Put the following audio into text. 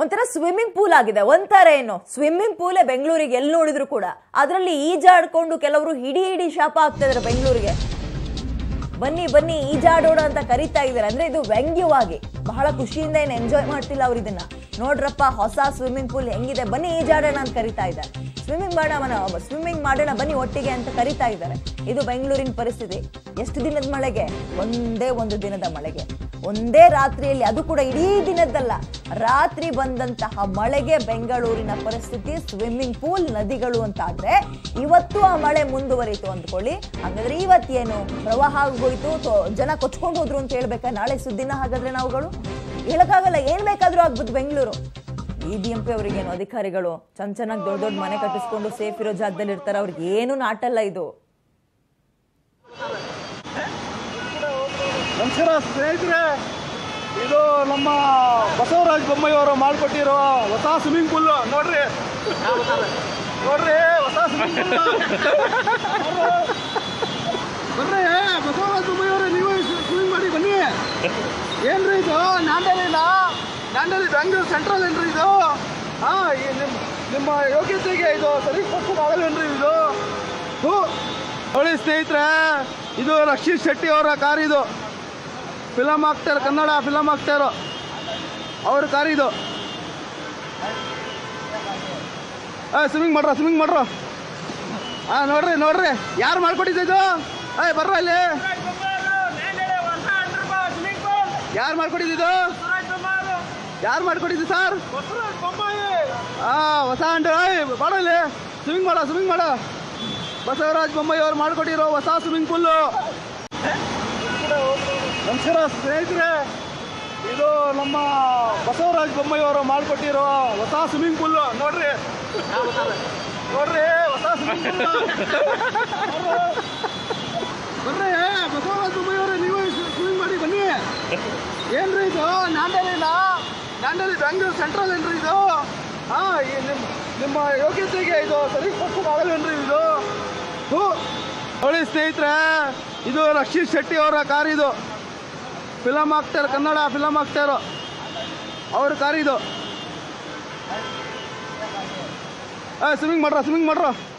ಒಂಥರ swimming pool ಆಗಿದೆ. ಒಂಥರ ಏನು ಸ್ವಿಮ್ಮಿಂಗ್ ಪೂಲೇ ಬೆಂಗಳೂರಿಗೆ ಎಲ್ಲಿ ನೋಡಿದ್ರು ಕೂಡ. ಅದರಲ್ಲಿ ಈಜಾಡ್ಕೊಂಡು ಕೆಲವರು ಹಿಡಿ ಶಾಪ ಆಗ್ತಾ ಇದಾರೆ ಬೆಂಗಳೂರಿಗೆ. ಬನ್ನಿ ಬನ್ನಿ ಈಜಾಡೋಣ ಅಂತ ಕರೀತಾ ಇದ್ದಾರೆ. ಅಂದ್ರೆ ಇದು ವ್ಯಂಗ್ಯವಾಗಿ, ಬಹಳ ಖುಷಿಯಿಂದ ಏನು ಎಂಜಾಯ್ ಮಾಡ್ತಿಲ್ಲ ಅವ್ರು ಇದನ್ನ. ನೋಡ್ರಪ್ಪ ಹೊಸ ಸ್ವಿಮ್ಮಿಂಗ್ ಪೂಲ್ ಹೆಂಗಿದೆ, ಬನ್ನಿ ಈಜಾಡೋಣ ಅಂತ ಕರೀತಾ ಇದ್ದಾರೆ. ಸ್ವಿಮ್ಮಿಂಗ್ ಮಾಡೋಣ ಬನ್ನಿ ಒಟ್ಟಿಗೆ ಅಂತ ಕರೀತಾ ಇದ್ದಾರೆ. ಇದು ಬೆಂಗಳೂರಿನ ಪರಿಸ್ಥಿತಿ. ಎಷ್ಟು ದಿನದ ಮಳೆಗೆ? ಒಂದೇ ಒಂದು ದಿನದ ಮಳೆಗೆ, ಒಂದೇ ರಾತ್ರಿಯಲ್ಲಿ, ಅದು ಕೂಡ ಇಡೀ ದಿನದ್ದಲ್ಲ, ರಾತ್ರಿ ಬಂದಂತಹ ಮಳೆಗೆ ಬೆಂಗಳೂರಿನ ಪರಿಸ್ಥಿತಿ ಸ್ವಿಮ್ಮಿಂಗ್ ಪೂಲ್, ನದಿಗಳು ಅಂತ ಆದ್ರೆ ಇವತ್ತು ಆ ಮಳೆ ಮುಂದುವರಿತು ಅಂದ್ಕೊಳ್ಳಿ. ಹಾಗಾದ್ರೆ ಇವತ್ತೇನು ಪ್ರವಾಹ ಆಗೋಯ್ತು, ಜನ ಕೊಚ್ಕೊಂಡು ಹೋದ್ರು ಅಂತ ಹೇಳ್ಬೇಕಾ ನಾಳೆ ಸುದ್ದಿನ? ಹಾಗಾದ್ರೆ ನಾವುಗಳು ಹೇಳಕ್ಕಾಗಲ್ಲ, ಏನ್ ಬೇಕಾದ್ರೂ ಆಗ್ಬೋದು ಬೆಂಗಳೂರು. ಈ BMP ಅವ್ರಿಗೇನು ಅಧಿಕಾರಿಗಳು ಚೆನ್ನಾಗಿ ದೊಡ್ಡ ದೊಡ್ಡ ಮನೆ ಕಟ್ಟಿಸ್ಕೊಂಡು ಸೇಫ್ ಇರೋ ಜಾಗದಲ್ಲಿ ಇರ್ತಾರೆ, ಅವ್ರಿಗೆ ಏನು ನಾಟಲ್ಲ ಇದು. ನಮಸ್ಕಾರ ಸ್ನೇಹಿತರೆ, ಇದು ನಮ್ಮ ಬಸವರಾಜ ಬೊಮ್ಮಾಯಿ ಅವರು ಮಾಡಿಕೊಟ್ಟಿರೋ ಹೊಸ ಸ್ವಿಮ್ಮಿಂಗ್ ಪೂಲ್ ನೋಡ್ರಿ. ನೋಡ್ರಿ ಹೊಸ ಸ್ವಿಮ್ಮಿಂಗ್ ಪೂಲ್. ಬರ್ರಿ ಬಸವರಾಜ ಬೊಮ್ಮಾಯಿ ಅವರೇ, ನೀವು ಸ್ವಿಮ್ಮಿಂಗ್ ಮಾಡಿ ಬನ್ನಿ. ಏನ್ರಿ ಇದು? ದಾಂಡೇಲಿ ಬೆಂಗಳೂರು ಸೆಂಟ್ರಲ್ ಏನ್ರಿ ಇದು? ನಿಮ್ಮ ಯೋಗ್ಯತೆಗೆ ಇದು ಸರಿ ಆಗಲ್ವೇನ್ರಿ ಇದು? ನೋಡಿ ಸ್ನೇಹಿತರೆ, ಇದು ರಕ್ಷಿತ್ ಶೆಟ್ಟಿ ಅವರ ಕಾರ್. ಇದು film actor, Kannada film actor ಅವ್ರ ಕಾರ್ ಇದು. ಸ್ವಿಮ್ಮಿಂಗ್ ಮಾಡ್ರ. ನೋಡ್ರಿ ಯಾರು ಮಾಡ್ಕೊಟ್ಟಿದ್ದು ಇದು? ಬರ್ರ ಇಲ್ಲಿ. ಯಾರು ಮಾಡ್ಕೊಟ್ಟಿದ್ದು? ಯಾರು ಮಾಡ್ಕೊಟ್ಟಿದ್ದು ಸರ್? ಹೊಸ ಅಂಡ್ ಮಾಡೋ ಇಲ್ಲಿ. ಸ್ವಿಮ್ಮಿಂಗ್ ಮಾಡ. ಬಸವರಾಜ ಬೊಮ್ಮಾಯಿ ಅವ್ರು ಮಾಡ್ಕೊಟ್ಟಿರೋ ಹೊಸ ಸ್ವಿಮ್ಮಿಂಗ್ ಪೂಲು. ನಮಸ್ಕಾರ ಸ್ನೇಹಿತರೆ, ಇದು ನಮ್ಮ ಬಸವರಾಜ ಬೊಮ್ಮಾಯಿ ಅವರು ಮಾಡಿಕೊಟ್ಟಿರೋ ಹೊಸ ಸ್ವಿಮ್ಮಿಂಗ್ ಪೂಲ್ ನೋಡ್ರಿ. ಹೊಸ ಸ್ವಿಮ್ಮಿಂಗ್ ಪೂಲ್. ಬರ್ರಿ ಬಸವರಾಜ ಬೊಮ್ಮಾಯಿ ಅವರೇ, ನೀವು ಸ್ವಿಮ್ಮಿಂಗ್ ಮಾಡಿ ಬನ್ನಿ. ಏನ್ರಿ ಇದು? ದಾಂಡೇಲಿ ಬೆಂಗಳೂರು ಸೆಂಟ್ರಲ್ ಏನ್ರಿ ಇದು? ನಿಮ್ಮ ಯೋಗ್ಯತೆಗೆ ಇದು ಸರಿ ಆಗಲ್ವೇನ್ರಿ ಇದು? ನೋಡಿ ಸ್ನೇಹಿತರೆ, ಇದು ರಕ್ಷಿತ್ ಶೆಟ್ಟಿ ಅವರ ಕಾರ್. ಇದು film actor, Kannada film actor ಅವ್ರ ಕಾರ್ ಇದು. ಸ್ವಿಮ್ಮಿಂಗ್ ಮಾಡ್ರ.